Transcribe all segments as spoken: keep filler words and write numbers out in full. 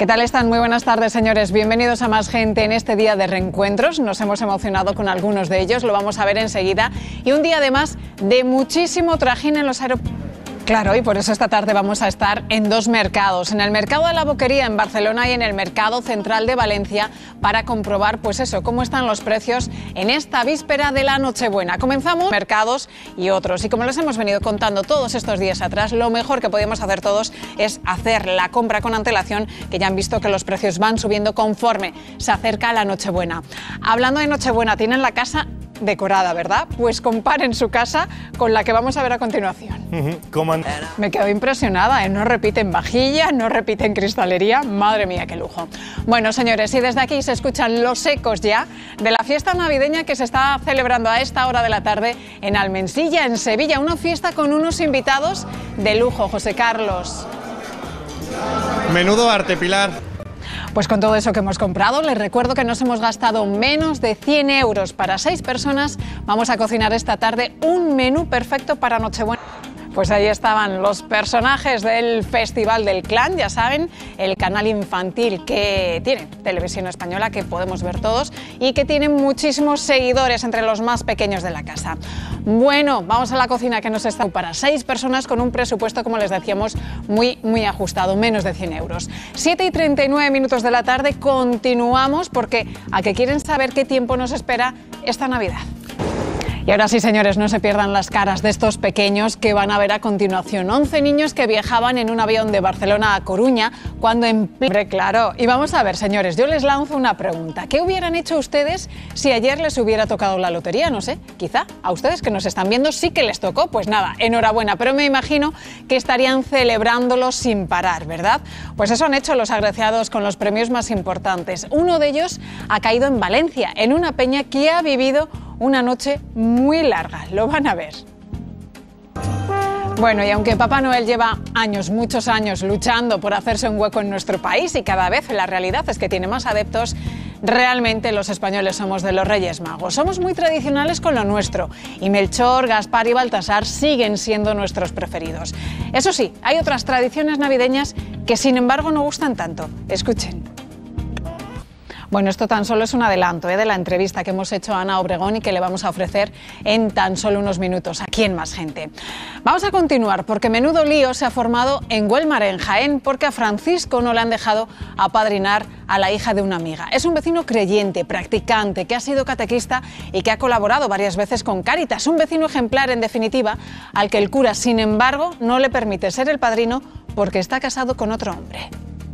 ¿Qué tal están? Muy buenas tardes, señores. Bienvenidos a Más Gente en este día de reencuentros. Nos hemos emocionado con algunos de ellos, lo vamos a ver enseguida. Y un día además de muchísimo trajín en los aeropuertos. Claro, y por eso esta tarde vamos a estar en dos mercados, en el mercado de la Boquería en Barcelona y en el mercado central de Valencia, para comprobar, pues eso, cómo están los precios en esta víspera de la Nochebuena. Comenzamos mercados y otros, y como les hemos venido contando todos estos días atrás, lo mejor que podemos hacer todos es hacer la compra con antelación, que ya han visto que los precios van subiendo conforme se acerca la Nochebuena. Hablando de Nochebuena, tienen la casa decorada, ¿verdad? Pues comparen su casa con la que vamos a ver a continuación. Uh-huh. ¿Cómo han... Me quedo impresionada, ¿eh? No repiten vajilla, no repiten cristalería. Madre mía, qué lujo. Bueno, señores, y desde aquí se escuchan los ecos ya de la fiesta navideña que se está celebrando a esta hora de la tarde en Almensilla, en Sevilla. Una fiesta con unos invitados de lujo. José Carlos. Menudo arte, Pilar. Pues con todo eso que hemos comprado, les recuerdo que nos hemos gastado menos de cien euros para seis personas. Vamos a cocinar esta tarde un menú perfecto para Nochebuena. Pues ahí estaban los personajes del Festival del Clan, ya saben, el canal infantil que tiene Televisión Española, que podemos ver todos y que tiene muchísimos seguidores entre los más pequeños de la casa. Bueno, vamos a la cocina, que nos está para seis personas con un presupuesto, como les decíamos, muy, muy ajustado, menos de cien euros. siete y treinta y nueve minutos de la tarde, continuamos porque a que quieren saber qué tiempo nos espera esta Navidad. Y ahora sí, señores, no se pierdan las caras de estos pequeños que van a ver a continuación. once niños que viajaban en un avión de Barcelona a Coruña cuando en... Claro, y vamos a ver, señores, yo les lanzo una pregunta. ¿Qué hubieran hecho ustedes si ayer les hubiera tocado la lotería? No sé, quizá a ustedes que nos están viendo sí que les tocó. Pues nada, enhorabuena, pero me imagino que estarían celebrándolo sin parar, ¿verdad? Pues eso han hecho los agraciados con los premios más importantes. Uno de ellos ha caído en Valencia, en una peña que ha vivido una noche muy larga, lo van a ver. Bueno, y aunque Papá Noel lleva años, muchos años, luchando por hacerse un hueco en nuestro país y cada vez la realidad es que tiene más adeptos, realmente los españoles somos de los Reyes Magos. Somos muy tradicionales con lo nuestro y Melchor, Gaspar y Baltasar siguen siendo nuestros preferidos. Eso sí, hay otras tradiciones navideñas que sin embargo no gustan tanto. Escuchen. Bueno, esto tan solo es un adelanto ¿eh? de la entrevista que hemos hecho a Ana Obregón y que le vamos a ofrecer en tan solo unos minutos aquí en Más Gente. Vamos a continuar porque menudo lío se ha formado en Güelmar, en Jaén, porque a Francisco no le han dejado apadrinar a la hija de una amiga. Es un vecino creyente, practicante, que ha sido catequista y que ha colaborado varias veces con Cáritas. Un vecino ejemplar, en definitiva, al que el cura, sin embargo, no le permite ser el padrino porque está casado con otro hombre.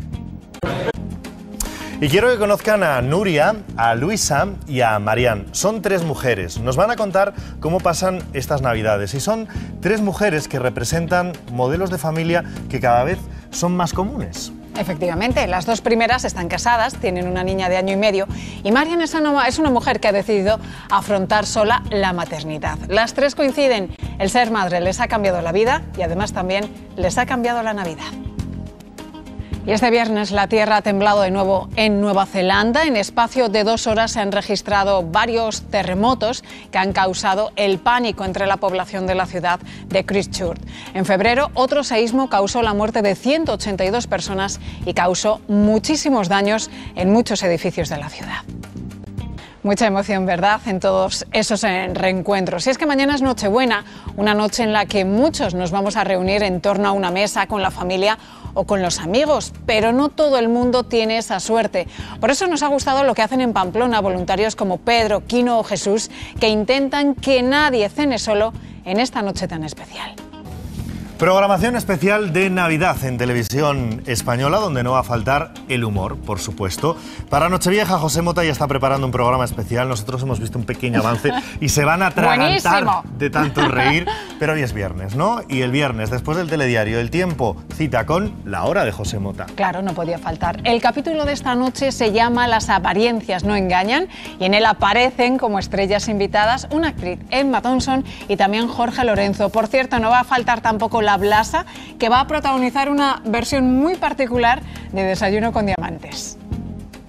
Y quiero que conozcan a Nuria, a Luisa y a Marian. Son tres mujeres. Nos van a contar cómo pasan estas Navidades. Y son tres mujeres que representan modelos de familia que cada vez son más comunes. Efectivamente, las dos primeras están casadas, tienen una niña de año y medio y Marian es una, es una mujer que ha decidido afrontar sola la maternidad. Las tres coinciden, el ser madre les ha cambiado la vida y además también les ha cambiado la Navidad. Y este viernes la tierra ha temblado de nuevo en Nueva Zelanda. En espacio de dos horas se han registrado varios terremotos que han causado el pánico entre la población de la ciudad de Christchurch. En febrero, otro seísmo causó la muerte de ciento ochenta y dos personas y causó muchísimos daños en muchos edificios de la ciudad. Mucha emoción, ¿verdad?, en todos esos reencuentros. Y es que mañana es Nochebuena, una noche en la que muchos nos vamos a reunir en torno a una mesa con la familia o con los amigos, pero no todo el mundo tiene esa suerte. Por eso nos ha gustado lo que hacen en Pamplona voluntarios como Pedro, Quino o Jesús, que intentan que nadie cene solo en esta noche tan especial. Programación especial de Navidad en Televisión Española, donde no va a faltar el humor, por supuesto. Para Nochevieja, José Mota ya está preparando un programa especial. Nosotros hemos visto un pequeño avance y se van a atragantar de tanto reír. Pero hoy es viernes, ¿no? Y el viernes, después del telediario El Tiempo, cita con La Hora de José Mota. Claro, no podía faltar. El capítulo de esta noche se llama Las apariencias no engañan y en él aparecen como estrellas invitadas una actriz, Emma Thompson, y también Jorge Lorenzo. Por cierto, no va a faltar tampoco la Blasa, que va a protagonizar una versión muy particular de Desayuno con Diamantes.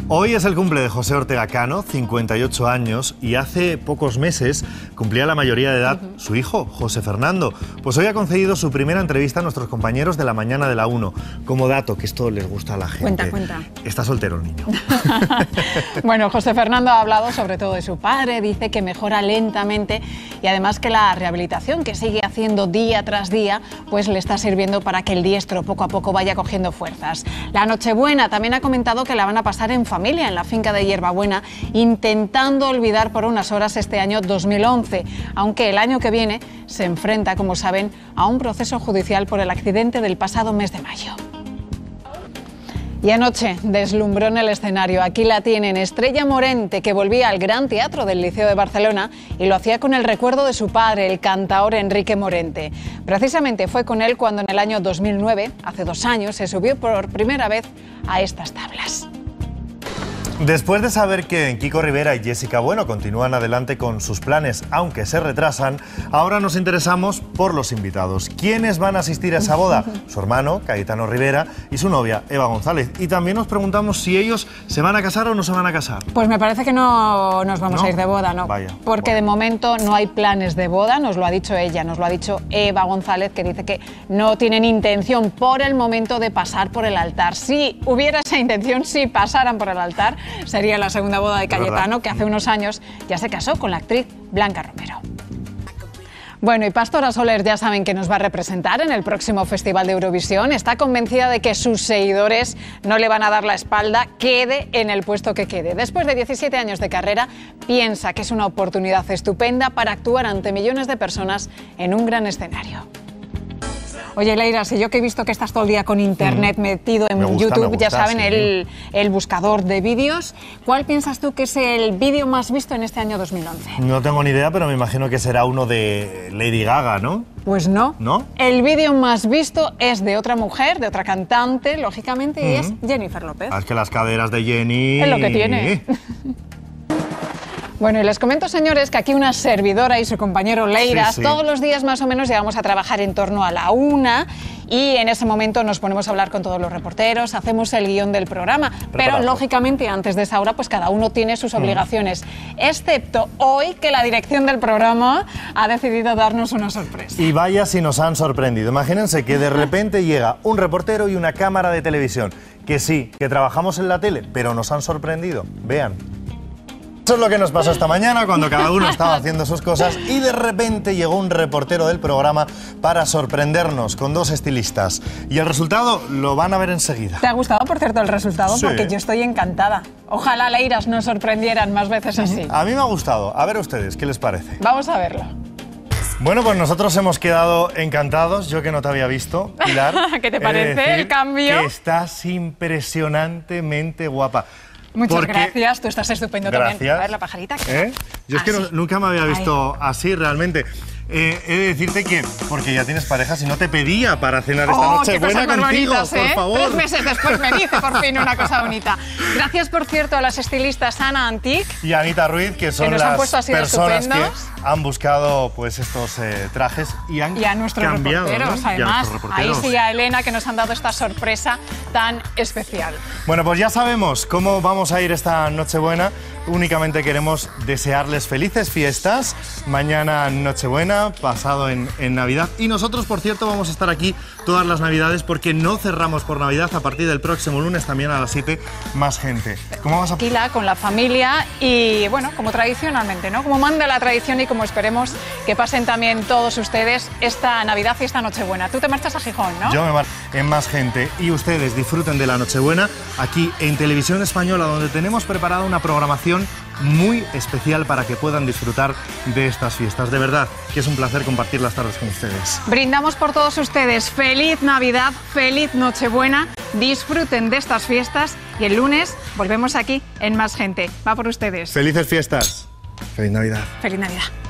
Hoy es el cumple de José Ortega Cano, cincuenta y ocho años, y hace pocos meses cumplía la mayoría de edad uh-huh. su hijo, José Fernando. Pues hoy ha concedido su primera entrevista a nuestros compañeros de La Mañana de la uno. Como dato, que esto les gusta a la gente. Cuenta, cuenta. Está soltero el niño. Bueno, José Fernando ha hablado sobre todo de su padre, dice que mejora lentamente y además que la rehabilitación que sigue haciendo día tras día, pues le está sirviendo para que el diestro poco a poco vaya cogiendo fuerzas. La Nochebuena también ha comentado que la van a pasar en familia en la finca de Hierbabuena, intentando olvidar por unas horas este año dos mil once, aunque el año que viene se enfrenta, como saben, a un proceso judicial por el accidente del pasado mes de mayo. Y anoche deslumbró en el escenario. Aquí la tienen, Estrella Morente, que volvía al Gran Teatro del Liceo de Barcelona y lo hacía con el recuerdo de su padre, el cantaor Enrique Morente. Precisamente fue con él cuando en el año dos mil nueve, hace dos años, se subió por primera vez a estas tablas. Después de saber que Kiko Rivera y Jessica Bueno continúan adelante con sus planes, aunque se retrasan, ahora nos interesamos por los invitados. ¿Quiénes van a asistir a esa boda? Su hermano, Cayetano Rivera, y su novia, Eva González. Y también nos preguntamos si ellos se van a casar o no se van a casar. Pues me parece que no nos vamos ¿No? a ir de boda, ¿no? Vaya, Porque bueno. de momento no hay planes de boda, nos lo ha dicho ella, nos lo ha dicho Eva González, que dice que no tienen intención por el momento de pasar por el altar. Si hubiera esa intención, si pasaran por el altar, sería la segunda boda de Cayetano, que hace unos años ya se casó con la actriz Blanca Romero. Bueno, y Pastora Soler ya saben que nos va a representar en el próximo Festival de Eurovisión. Está convencida de que sus seguidores no le van a dar la espalda, quede en el puesto que quede. Después de diecisiete años de carrera, piensa que es una oportunidad estupenda para actuar ante millones de personas en un gran escenario. Oye, Leira, si yo que he visto que estás todo el día con internet mm. metido en gusta, YouTube, gusta, ya saben, sí. el, el buscador de vídeos, ¿cuál piensas tú que es el vídeo más visto en este año dos mil once? No tengo ni idea, pero me imagino que será uno de Lady Gaga, ¿no? Pues no. ¿No? El vídeo más visto es de otra mujer, de otra cantante, lógicamente, mm. y es Jennifer López. Ah, es que las caderas de Jenny... Es lo que tiene. Bueno, y les comento, señores, que aquí una servidora y su compañero Leiras, sí, sí. todos los días más o menos llegamos a trabajar en torno a la una y en ese momento nos ponemos a hablar con todos los reporteros, hacemos el guión del programa, Preparado. pero lógicamente antes de esa hora pues cada uno tiene sus obligaciones, mm. excepto hoy que la dirección del programa ha decidido darnos una sorpresa. Y vaya si nos han sorprendido. Imagínense que de repente llega un reportero y una cámara de televisión, que sí, que trabajamos en la tele, pero nos han sorprendido. Vean. Eso es lo que nos pasó esta mañana cuando cada uno estaba haciendo sus cosas y de repente llegó un reportero del programa para sorprendernos con dos estilistas. Y el resultado lo van a ver enseguida. ¿Te ha gustado, por cierto, el resultado? Sí. Porque yo estoy encantada. Ojalá, Leiras, nos sorprendieran más veces así. A mí me ha gustado. A ver ustedes, ¿qué les parece? Vamos a verlo. Bueno, pues nosotros hemos quedado encantados. Yo que no te había visto, Pilar. ¿Qué te parece el cambio? Que estás impresionantemente guapa. Muchas Porque... gracias, tú estás estupendo gracias. también. A ver la pajarita. ¿Eh? Yo es que no, nunca me había visto Ahí. así realmente. Eh, he de decirte que, porque ya tienes pareja, si no te pedía para cenar esta oh, noche buena contigo, bonitas, ¿eh? por favor. Tres meses después me dice por fin una cosa bonita. Gracias, por cierto, a las estilistas Ana Antic y Anita Ruiz, que son que las personas estupendos. que han buscado pues estos eh, trajes y han y a nuestros cambiado, reporteros, ¿no? además. Reporteros. Ahí sí a Elena, que nos han dado esta sorpresa tan especial. Bueno, pues ya sabemos cómo vamos a ir esta Nochebuena. Únicamente queremos desearles felices fiestas. Mañana Nochebuena, pasado en, en Navidad. Y nosotros, por cierto, vamos a estar aquí todas las Navidades porque no cerramos por Navidad. A partir del próximo lunes, también a las siete, más gente. ¿Cómo vas a...? Tranquila, con la familia y, bueno, como tradicionalmente, ¿no? Como manda la tradición y como esperemos que pasen también todos ustedes esta Navidad y esta Nochebuena. Tú te marchas a Gijón, ¿no? Yo me marcho en Más Gente y ustedes disfruten de la Nochebuena aquí en Televisión Española, donde tenemos preparada una programación muy especial para que puedan disfrutar de estas fiestas. De verdad que es un placer compartir las tardes con ustedes. Brindamos por todos ustedes. Feliz Navidad, feliz Nochebuena. Disfruten de estas fiestas y el lunes volvemos aquí en Más Gente. Va por ustedes. Felices fiestas. Feliz Navidad. Feliz Navidad.